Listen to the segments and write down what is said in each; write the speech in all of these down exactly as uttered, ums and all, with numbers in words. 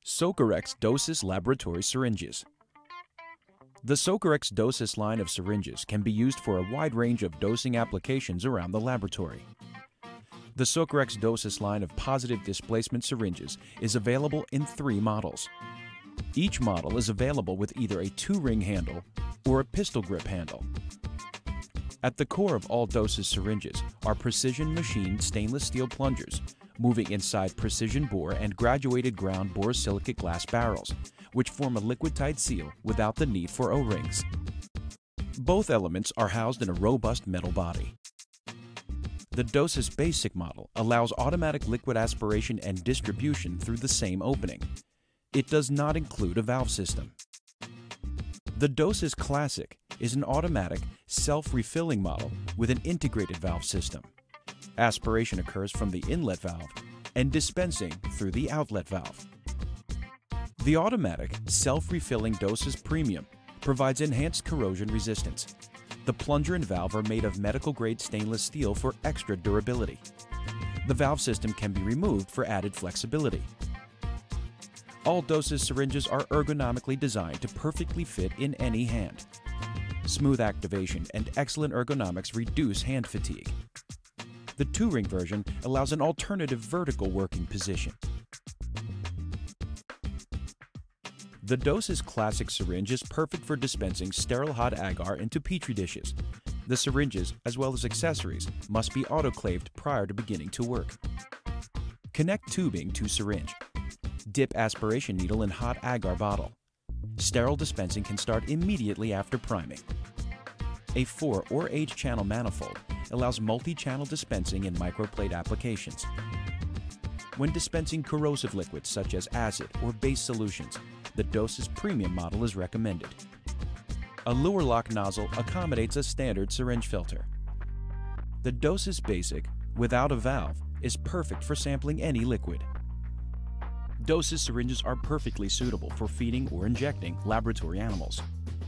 Socorex Dosys Laboratory Syringes. The Socorex Dosys line of syringes can be used for a wide range of dosing applications around the laboratory. The Socorex Dosys line of positive displacement syringes is available in three models. Each model is available with either a two-ring handle or a pistol grip handle. At the core of all Dosys syringes are precision machined stainless steel plungers moving inside precision bore and graduated ground borosilicate glass barrels, which form a liquid-tight seal without the need for O-rings. Both elements are housed in a robust metal body. The Dosys Basic model allows automatic liquid aspiration and distribution through the same opening. It does not include a valve system. The Dosys Classic is an automatic, self-refilling model with an integrated valve system. Aspiration occurs from the inlet valve and dispensing through the outlet valve. The automatic, self-refilling Dosys Premium provides enhanced corrosion resistance. The plunger and valve are made of medical-grade stainless steel for extra durability. The valve system can be removed for added flexibility. All Dosys syringes are ergonomically designed to perfectly fit in any hand. Smooth activation and excellent ergonomics reduce hand fatigue. The two-ring version allows an alternative vertical working position. The Dosys Classic syringe is perfect for dispensing sterile hot agar into petri dishes. The syringes, as well as accessories, must be autoclaved prior to beginning to work. Connect tubing to syringe. Dip aspiration needle in hot agar bottle. Sterile dispensing can start immediately after priming. A four or eight channel manifold allows multi-channel dispensing in microplate applications. When dispensing corrosive liquids such as acid or base solutions, the Dosys Premium model is recommended. A lure lock nozzle accommodates a standard syringe filter. The Dosys Basic, without a valve, is perfect for sampling any liquid. Dosys syringes are perfectly suitable for feeding or injecting laboratory animals.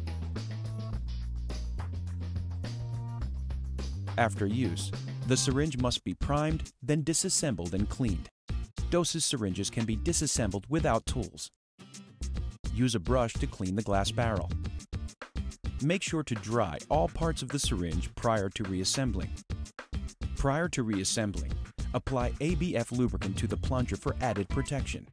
After use, the syringe must be primed, then disassembled and cleaned. Dosys syringes can be disassembled without tools. Use a brush to clean the glass barrel. Make sure to dry all parts of the syringe prior to reassembling. Prior to reassembling, apply A B F lubricant to the plunger for added protection.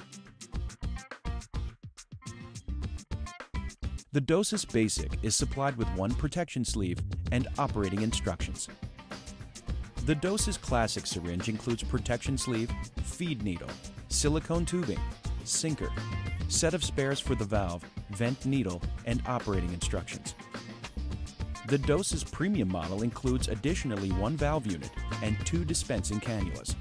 The Dosys Basic is supplied with one protection sleeve and operating instructions. The Dosys Classic syringe includes protection sleeve, feed needle, silicone tubing, sinker, set of spares for the valve, vent needle, and operating instructions. The Dosys Premium model includes additionally one valve unit and two dispensing cannulas.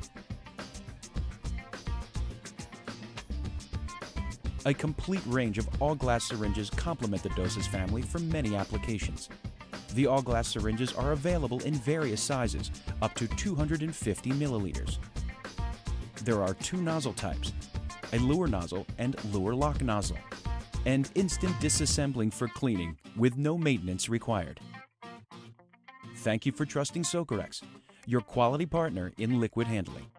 A complete range of all-glass syringes complement the Dosys family for many applications. The all-glass syringes are available in various sizes, up to two hundred fifty milliliters. There are two nozzle types, a lure nozzle and lure lock nozzle, and instant disassembling for cleaning with no maintenance required. Thank you for trusting Socorex, your quality partner in liquid handling.